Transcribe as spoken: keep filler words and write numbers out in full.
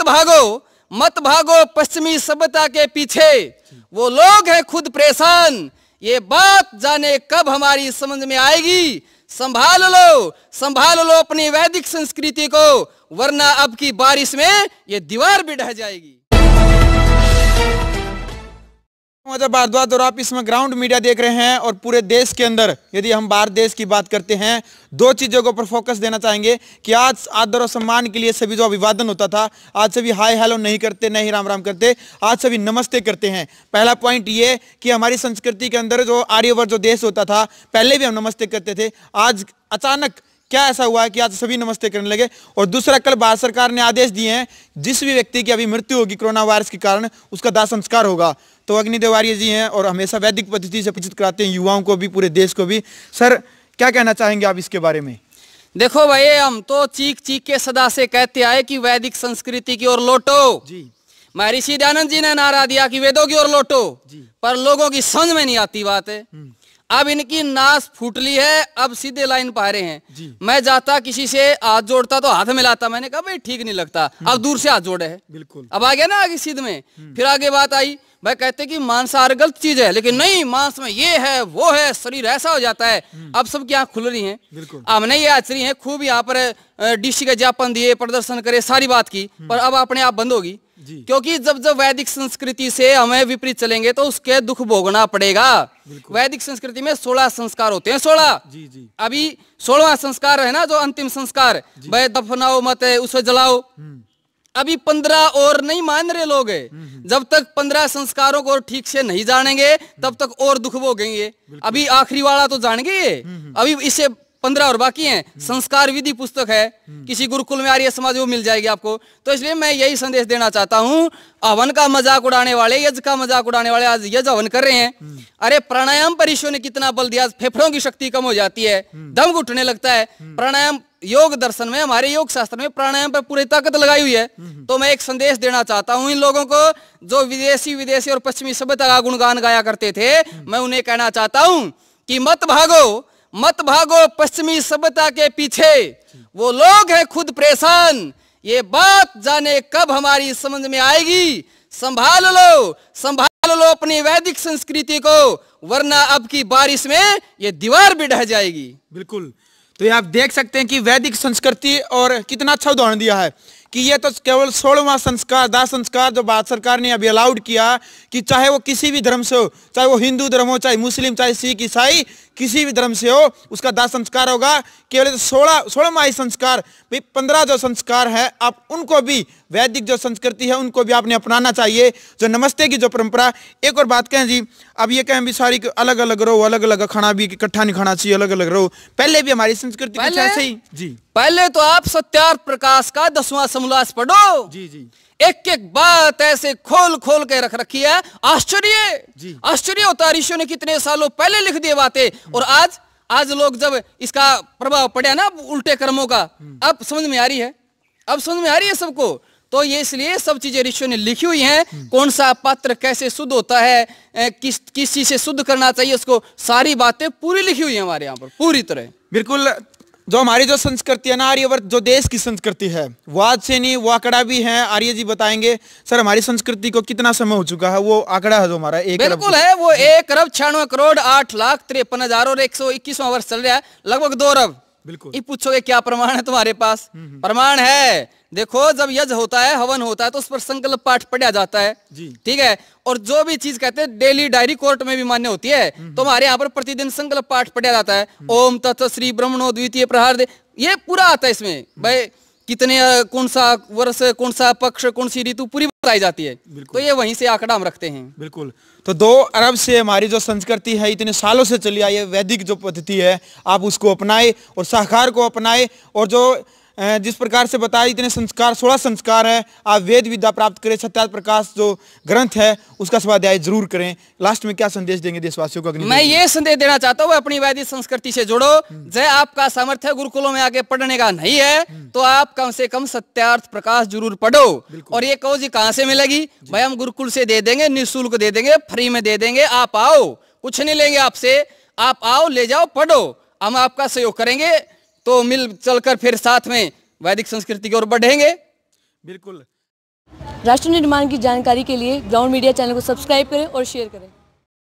मत भागो मत भागो पश्चिमी सभ्यता के पीछे, वो लोग हैं खुद परेशान, ये बात जाने कब हमारी समझ में आएगी। संभाल लो संभाल लो अपनी वैदिक संस्कृति को, वरना अब की बारिश में ये दीवार भी ढह जाएगी। भारद्वाज और आप इसमें ग्राउंड मीडिया देख रहे हैं और पूरे देश के अंदर यदि हम भारत देश की बात करते हैं, दो चीजों के ऊपर फोकस देना चाहेंगे कि आज आदर और सम्मान के लिए सभी जो अभिवादन होता था, आज सभी हाय हेलो नहीं करते, नहीं राम राम करते, आज सभी नमस्ते करते हैं। पहला पॉइंट ये कि हमारी संस्कृति के अंदर जो आर्यवर्त जो देश होता था, पहले भी हम नमस्ते करते थे, आज अचानक क्या ऐसा हुआ है कि आज सभी नमस्ते करने लगे। और दूसरा, कल भारत सरकार ने आदेश दिए हैं जिस भी व्यक्ति की अभी मृत्यु होगी कोरोना वायरस के कारण, उसका दाह संस्कार होगा। तो अग्निदेव आर्य जी हैं और हमेशा वैदिक पद्धति से परिचित कराते हैं युवाओं को भी, पूरे देश को भी। सर, क्या कहना चाहेंगे आप इसके बारे में? देखो भाई, हम तो चीख चीख के सदा से कहते आए कि वैदिक संस्कृति की ओर लौटो जी। महर्षि दयानंद जी ने नारा दिया कि वेदों की ओर लौटो जी, पर लोगों की समझ में नहीं आती बात है। अब इनकी नास फूट ली है, अब सीधे लाइन पा रहे हैं। मैं जाता किसी से हाथ जोड़ता तो हाथ मिलाता, मैंने कहा भाई ठीक नहीं लगता, अब दूर से हाथ जोड़े है। बिल्कुल। अब आ गया ना आगे सीध में। फिर आगे बात आई, भाई कहते कि मांसाहार गलत चीज है, लेकिन नहीं, मांस में ये है वो है, शरीर ऐसा हो जाता है। अब सबकी आंख खुल रही है। हमने ये आचरी है खूब, यहाँ पर डीसी का ज्ञापन दिए, प्रदर्शन करे, सारी बात की, पर अब अपने आप बंद होगी। क्योंकि जब जब वैदिक संस्कृति से हमें विपरीत चलेंगे तो उसके दुख भोगना पड़ेगा। वैदिक संस्कृति में सोलह संस्कार होते हैं, सोलह। अभी सोलहवां संस्कार है ना, जो अंतिम संस्कार, भाई दफनाओ मत, उसे जलाओ। अभी पंद्रह और नहीं मान रहे लोग। जब तक पंद्रह संस्कारों को ठीक से नहीं जानेंगे तब तक और दुख भोगेंगे। अभी आखिरी वाला तो जानेंगे ये, अभी इससे पंद्रह और बाकी हैं। संस्कार विधि पुस्तक है, किसी गुरुकुल में आर्य समाज वो मिल जाएगी आपको। तो इसलिए मैं यही संदेश देना चाहता हूँ, हवन का मजाक उड़ाने वाले, यज्ञ का मजाक उड़ाने वाले आज यज्ञ हवन कर रहे हैं। अरे प्राणायाम पर ईश्वर ने कितना बल दिया, फेफड़ों की शक्ति कम हो जाती है, दम घुटने लगता है। प्राणायाम योग दर्शन में, हमारे योग शास्त्र में प्राणायाम पर पूरी ताकत लगाई हुई है। तो मैं एक संदेश देना चाहता हूँ इन लोगों को जो विदेशी विदेशी और पश्चिमी सभ्यता का गुणगान गाया करते थे। मैं उन्हें कहना चाहता हूँ कि मत भागो मत भागो पश्चिमी सभ्यता के पीछे, वो लोग हैं खुद परेशान, ये बात जाने कब हमारी समझ में आएगी। संभाल लो संभाल लो अपनी वैदिक संस्कृति को, वरना अब की बारिश में ये दीवार भी ढह जाएगी। बिल्कुल। तो ये आप देख सकते हैं कि वैदिक संस्कृति, और कितना अच्छा उदाहरण दिया है कि ये तो केवल सोलहवां संस्कार, दाह संस्कार जो भारत सरकार ने अभी अलाउड किया कि चाहे वो किसी भी धर्म से हो, चाहे वो हिंदू धर्म हो, चाहे मुस्लिम, चाहे सिख, ईसाई, किसी भी धर्म से हो, उसका दाह संस्कार होगा। केवल सोलह सोलहवां ही संस्कार, भाई पंद्रह जो संस्कार है आप उनको भी, वैदिक जो संस्कृति है उनको भी आपने अपनाना चाहिए, जो नमस्ते की जो परंपरा। एक और बात कहें जी, अब ये कहें भी सारी अलग अलग रहो, अलग अलग खाना भी इकट्ठा नहीं खाना चाहिए, अलग अलग रहो। पहले भी हमारी संस्कृति कुछ ऐसे ही जी। पहले तो आप सत्यार्थ प्रकाश का दसवां समोल्लास पढ़ो जी जी। एक एक बात ऐसे खोल खोल के रख रखी है, आश्चर्य आश्चर्य होता है। ऋषियों ने कितने सालों पहले लिख दिए बातें, और आज आज लोग जब इसका प्रभाव पड़ा ना उल्टे कर्मों का, अब समझ में आ रही है, अब समझ में आ रही है सबको। तो ये इसलिए सब चीजें ऋषियों ने लिखी हुई हैं, कौन सा पात्र कैसे शुद्ध होता है, किस किस चीज से शुद्ध करना चाहिए उसको, सारी बातें पूरी लिखी हुई है हमारे यहाँ पर पूरी तरह। बिल्कुल। जो हमारी जो संस्कृति है ना, आर्यवर्त जो देश की संस्कृति है, वो आज से नहीं, वो आंकड़ा भी है। आर्य जी बताएंगे सर हमारी संस्कृति को कितना समय हो चुका है, वो आंकड़ा है जो हमारा एक बिल्कुल है, वो एक अरब छियानवे करोड़ आठ लाख तिरपन हजार और एक सौ इक्कीसवां वर्ष चल रहा है, लगभग दो अरब। बिल्कुल। ये पूछोगे क्या प्रमाण है तुम्हारे पास? प्रमाण है। देखो, जब यज्ञ होता है, हवन होता है, तो उस पर संकल्प पाठ पढ़ा जाता है जी, ठीक है। और जो भी चीज कहते हैं डेली डायरी कोर्ट में भी मान्य होती है, तो हमारे यहाँ पर प्रतिदिन संकल्प पाठ पढ़ा जाता है। ओम तत्व श्री ब्रह्मणो द्वितीय प्रहार दे, ये पूरा आता है इसमें, भाई कितने कौन सा वर्ष, कौन सा पक्ष, कौन सी ऋतु पूरी बताई जाती है। तो ये वहीं से आंकड़ा हम रखते हैं। बिल्कुल। तो दो अरब से हमारी जो संस्कृति है, इतने सालों से चली आई है, वैदिक जो पद्धति है, आप उसको अपनाए और साकार को अपनाए। और जो जिस प्रकार से बताया, इतने संस्कार, सोलह संस्कार है, आप वेद विद्या प्राप्त करें। सत्यार्थ प्रकाश जो ग्रंथ है उसका स्वाध्याय जरूर करें। लास्ट में क्या संदेश देंगे देशवासियों को? मैं ये संदेश देना चाहता हूँ, अपनी वैदिक संस्कृति से जुड़ो। जय आपका सामर्थ्य गुरुकुलों में आगे पढ़ने का नहीं है तो आप कम से कम सत्यार्थ प्रकाश जरूर पढ़ो। और ये कहो जी कहाँ से मिलेगी? भाई हम गुरुकुल से दे देंगे, निःशुल्क दे देंगे, फ्री में दे देंगे, आप आओ, कुछ नहीं लेंगे आपसे, आप आओ, ले जाओ, पढ़ो, हम आपका सहयोग करेंगे। तो मिल चलकर फिर साथ में वैदिक संस्कृति की ओर बढ़ेंगे। बिल्कुल। राष्ट्र निर्माण की जानकारी के लिए ग्राउंड मीडिया चैनल को सब्सक्राइब करें और शेयर करें।